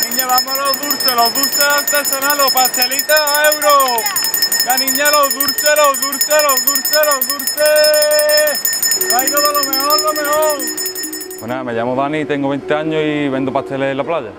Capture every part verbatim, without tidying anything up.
niña, vamos a los dulces, los dulces artesanales, los pastelitos a euros. La niña, los dulces, los dulces, los dulces, los dulces. Traigo de lo mejor, lo mejor. Pues nada, me llamo Dani, tengo veinte años y vendo pasteles en la playa.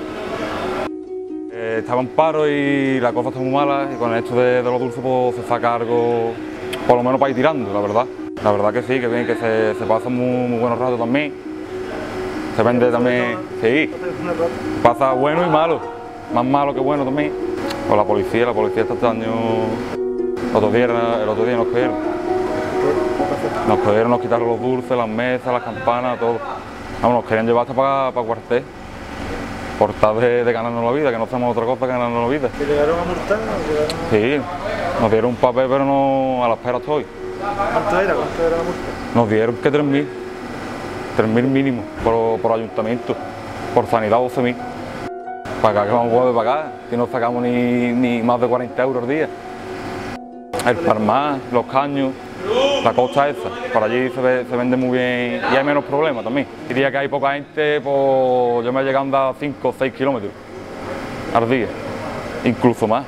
Eh, estaba en paro y la cosa está muy mala y con esto de, de los dulces pues se saca algo, por lo menos para ir tirando, la verdad. La verdad que sí, que bien, que se, se pasa muy, muy buenos ratos también. Se vende también, sí, pasa bueno y malo, más malo que bueno también. Con la policía, la policía este año, el otro día, el otro día nos cogieron. Nos cogieron, nos quitaron los dulces, las mesas, las campanas, todo. Vamos, nos querían llevar hasta para, para cuartel, por tal de, de ganarnos la vida, que no hacemos otra cosa que ganarnos la vida. ¿Te llegaron a multar? Sí, nos dieron un papel, pero no a la espera estoy. ¿Cuánto era? ¿Cuánto era la multa? Nos dieron que tres mil, tres mil mínimo por, por ayuntamiento, por sanidad doce mil. ¿Para acá que vamos a poder pagar? Si no sacamos ni, ni más de cuarenta euros al día. El Parmar, los caños, la costa esa, por allí se, ve, se vende muy bien y hay menos problemas también. Diría que hay poca gente, pues yo me he llegado a andar cinco o seis kilómetros al día, incluso más.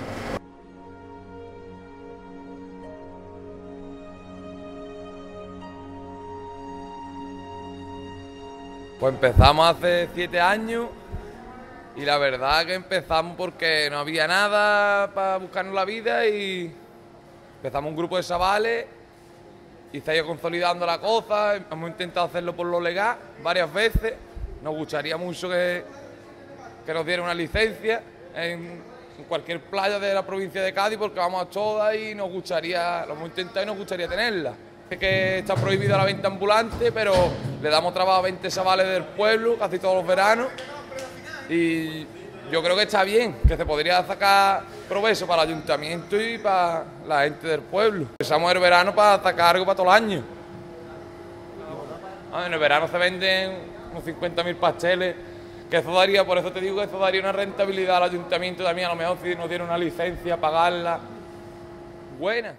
Pues empezamos hace siete años y la verdad que empezamos porque no había nada para buscarnos la vida y empezamos un grupo de chavales y se ha ido consolidando la cosa. Hemos intentado hacerlo por lo legal varias veces. Nos gustaría mucho que, que nos dieran una licencia en, en cualquier playa de la provincia de Cádiz porque vamos a todas y nos gustaría, lo hemos intentado y nos gustaría tenerla. Que está prohibida la venta ambulante, pero le damos trabajo a veinte chavales del pueblo casi todos los veranos y yo creo que está bien, que se podría sacar provecho para el ayuntamiento y para la gente del pueblo. Empezamos el verano para sacar algo para todo el año. En el verano se venden unos cincuenta mil pasteles, que eso daría, por eso te digo que eso daría una rentabilidad al ayuntamiento también, a lo mejor si nos dieron una licencia, pagarla buena.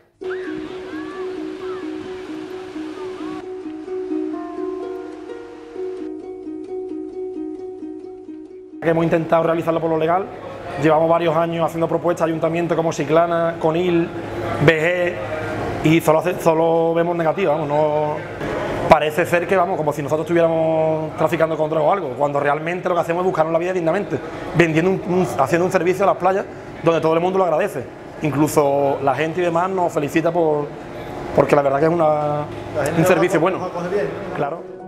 Que hemos intentado realizarlo por lo legal, llevamos varios años haciendo propuestas a ayuntamientos como Chiclana, Conil, B G y solo, hace, solo vemos negativas, vamos, no parece ser que vamos como si nosotros estuviéramos traficando con droga o algo, cuando realmente lo que hacemos es buscarnos la vida dignamente, vendiendo un, un, haciendo un servicio a las playas donde todo el mundo lo agradece, incluso la gente y demás nos felicita por porque la verdad que es una, un servicio bueno, claro.